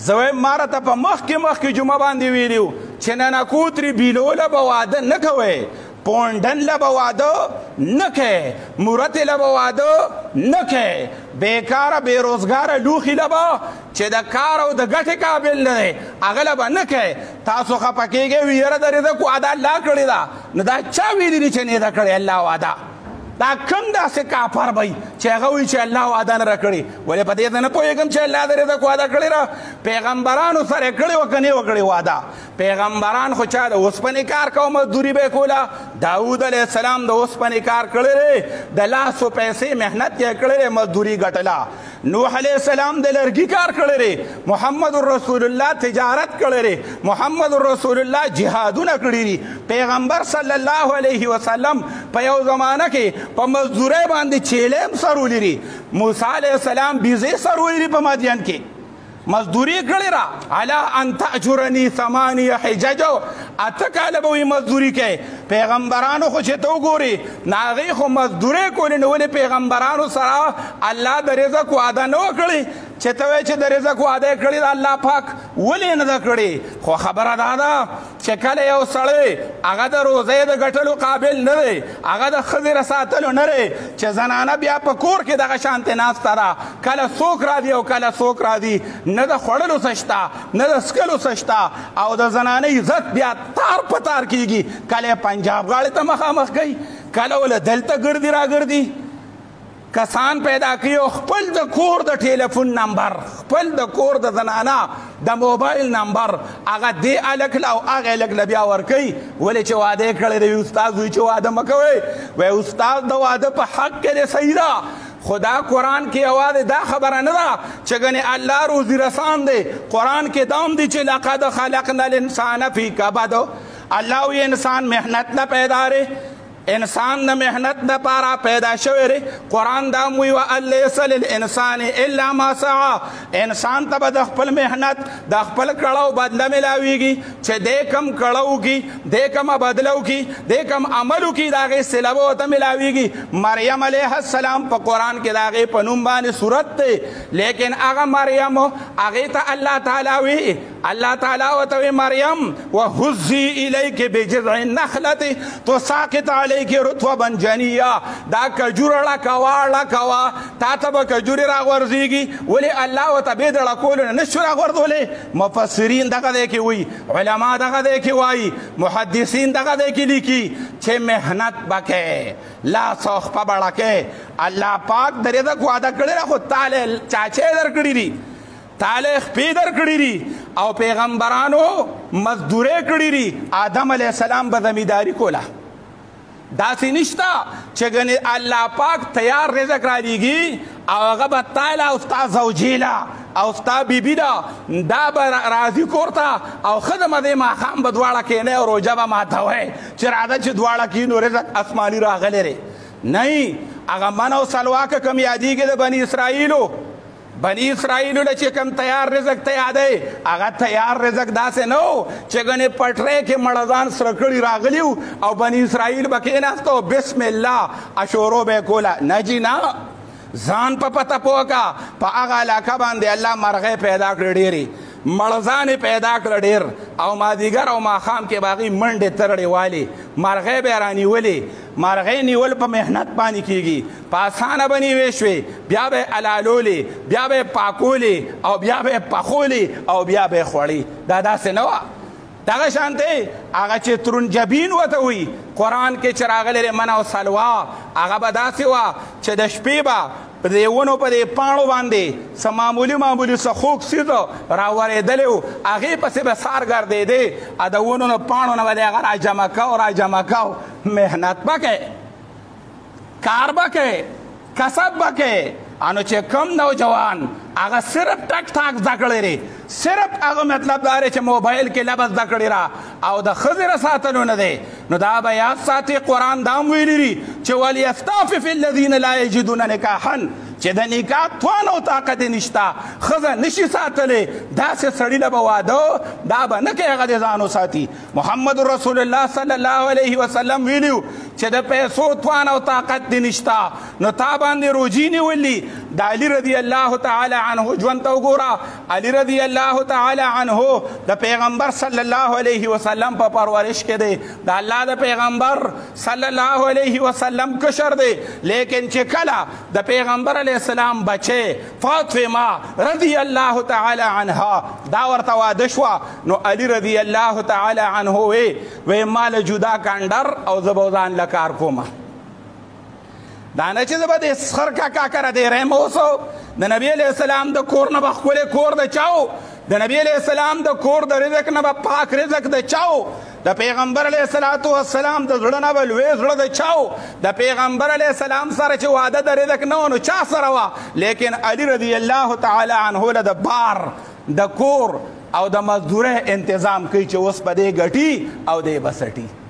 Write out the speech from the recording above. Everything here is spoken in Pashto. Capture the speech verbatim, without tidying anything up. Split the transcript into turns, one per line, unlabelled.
زه وایم ما راته په مخکې مخکې جمعه باندې ویلي وو چې ننکوتري بیلوله به واده نه کوئ، پونډن له به واده نه کوئ، مورتې له به واده نه کوئ، بېکاره بېروزګاره لوښي له به چې د کار او د ګټې قابل نه دی هغه له به نه کوئ. تاسو خفه کېږئ وي یاره د رزق واده الله کړې ده. نو دا چا ویلي دي چې نه ده کړې الله واده؟ دا کم داسې کافر به چې هغه وایي چې الله واده نه راکړې. ولې په دې ته نه پوهېږم چې الله د رزق واده کړې ده؟ پیغمبرانو سره یې کړې وه که نه یې وکړې واده؟ پیغمبران خو چا د اوسپنې کار کوه مزدوري به یې کوله. داود علیه السلام د اوسپنې کار کړی دی، د لاسو پیسې محنت یې کړی دی، مزدوري ګټله. نوح علیه السلام د لرګي کار کړی دی، محمد رسول الله تجارت کړی دی، محمد رسول الله جهادونه کړي دي. پیغمبر صلی الله علیه وسلم په یو زمانه کې په مزدورۍ باندې چیلې هم سرولي دي. موسی علیه السلام بیزې سرولي دي په مدین کې، مزدوري کړې را. علا ان تأجرني ثمانیه حججو، اته کاله به وي مزدوري کوي. پیغمبرانو خو چې ته وګورې نو هغوی خو مزدورۍ کولې، نو ولې پیغمبرانو سره الله د رزق وعده نه وکړې چې ته وایې چې د رزق وعده یې کړې ده الله پاک؟ ولې نه ده کړې؟ خو خبره دا ده چې کله یو سړی هغه د روزۍ د ګټلو قابل نه دی، هغه د ښځې د ساتلو نه دی، چې زنانه بیا په کور کې دغه شانتې ناسته ده، کله څوک راځي او کله څوک راځي، نه د خوړلو څه شته نه د څکلو څه شته، او د زنانه عزت بیا تار په تار کېږي. کله یې پنجاب غاړې ته مخامخ کوي، کله وله دلته ګرځي را ګرځي. کسان پیدا کوي او خپل د کور د ټیلیفون نمبر، خپل د کور د زنانه د موبایل نمبر هغه دې هلک له او هغه هلک له بیا ورکوي. ولې چې واده یې کړی دی. استاد وایي چې واده مه کوئ. وایي استاد د واده په حق کې دی، صحیح ده، خو دا قرآن کې یوازې دا خبره نه ده چې ګنې الله روزي رسان دی. قرآن کې دا هم دی چې لقد خلقنا الانسان فی کبد. الله وی انسان محنت نه پیدا دی، انسان د محنت دپاره پیدا شوی دی. قرآن دا هم وایي وان لیس للانسان الا ما سعی. انسان ته به د خپل محنت د خپل کړاو بدله میلاویږي چې دی کم کړه وکړي، دی کمه بدله وکړي، دی کم عمل وکړي، د هغې صله به ورته میلاویږي. مریم علیه السلام په قرآن کې د هغې په نوم باندې صورت دی، لیکن هغه مریم هغې ته الله تعالی وی الله تعالی ورته وی مریم وهزي الیک بجذع النخلة تساقط علیک رطبا جنیا. دا کجوره ړکوه ړکوه تا ته به کجورې راغورځېږي. ولې الله ورته بې د ړکولو نه نشو راغورځولی؟ مفسرین دغه دی کې وایي، علما دغه دی کې وایي، محدثین دغه دی کې لیکي چې محنت به کوې، لاس او خپه به ړکې. الله پاک د رزق وعده کړې ده، خو تاله چاچې در کړي دي، تاله خپې در کړي دي، او پیغمبرانو مزدورۍ کړي دي. آدم علیه السلام به زمینداري کوله. داسې نشته چې ګنې الله پاک تیار رزق را لیږي او هغه به تا له او ستا زوجې له او ستا بیبي ده دا به راځي کور ته او ښه د مدې ماښام به دواړه کښېنئ او روژه به ماتوئ چې راځه چې دواړه کښېنو رزق اسماني راغلی دی. نه، هغه من او سلواکه کوم یادېږي د بني اسرائیلو بني اسرائیلو له چې کوم تیار رزق ته یادی، هغه تیار رزق داسې نه و چې ګنې پټرۍ کې مړزان سره کړي راغلي وو او بني اسرائیل به کېناسته او بسم الله اشورو به یې کوله. نه جي نه، ځان په پته پوه که په هغه علاقه باندې الله مرغۍ پیدا کړې ډېرې، مړزانې پیدا کړه ډېر، او مازدیګر او ماښام کې به هغې منډې ترړې والې، مرغۍ به یې رانیولې. مرغۍ نیول په محنت باندې کېږي، په اسانه به نیوې شوې، بیا به یې الالولې، بیا به یې پاکولې او بیا به یې پخولې او بیا به یې خوړې. دا داسې نه وه. دغه شانتې هغه چې ترنجبین ورته وایي قرآن کې چې راغلی دی من او سلوا، هغه به داسې وه چې د شپې به په دې ونو په دې پاڼو باندې څه معمولي معمولي څه خوږ څیز راورېدلی و، هغې پسې به سار ګرځېدې، ا د ونو نه پاڼو نه به دې هغه راجمع کو راجمع کو. محنت به کوې، کار به کوې، کسب به کوې. انو چې کم نوجوان هغه صرف ټک ټاک زده کړی دی، صرف هغه مطلب دا دی چې موبایل کې لبس زده کړی را او د ښځې را ساتلو نه دی، نو دا به یاد ساتي. قرآن دا هم ویلي دي چې ولیستعفف الذین لا یجدون نکاحا، چې د نکاح توان او طاقت یې نشته، ښځه نشي ساتلی، داسې سړي له به واده دا به نه کوي، هغه دې ځان وساتي. محمد رسول الله صلی الله علیه وسلم ویلي چې د پیسو توان او طاقت دې نشته، نو تا باندې روجي نیولي د علي رضی الله تعالی عنه ژوند ته وګوره. علي رضی الله تعالی عنه د پیغمبر صلی الله علیه وسلم په پرورش کې دی، د الله د پیغمبر صلی الله علیه وسلم کشر دی، لیکن چې کله د پیغمبر علیه السلام بچه فاطمه رضی الله تعالی عنها دا ورته واده شوه، نو علي رضی الله تعالی عنه وی وی مال جدا کاندر او زه به ځان له کار کومه. دا نه چې زه به د خر کاکا کره دی رحم اوسو. د نبی علیه السلام د کور نه به ښکلی کور د چاو، د نبی علیه السلام د کور د رزق نه به پاک رزق د چاو، د پیغمبر علیه الصلاة والسلام د زړه نه به لوی زړه د چاو، د پیغمبر علیه السلام سره چې واده د رزق نه و نو چا سره وه، لیکن علي رضی الله تعالی عنه له د بار د کور او د مزدوره انتظام کوي چې اوس به دی ګټي او دی به سټي.